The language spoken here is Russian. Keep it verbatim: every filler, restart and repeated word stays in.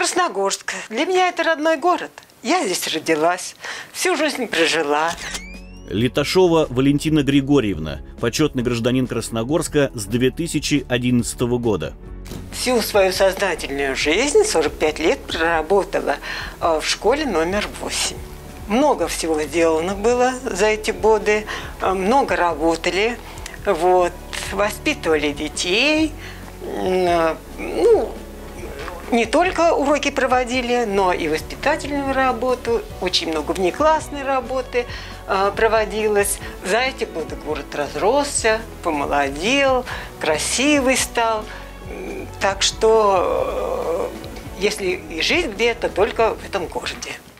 Красногорск. Для меня это родной город. Я здесь родилась, всю жизнь прожила. Леташова Валентина Григорьевна, почетный гражданин Красногорска с две тысячи одиннадцатого года. Всю свою сознательную жизнь, сорок пять лет, проработала в школе номер восемь. Много всего сделано было за эти годы, много работали, вот, воспитывали детей, ну, не только уроки проводили, но и воспитательную работу, очень много внеклассной работы э, проводилось. За эти годы город разросся, помолодел, красивый стал. Так что, э, если и жить где-то, только в этом городе.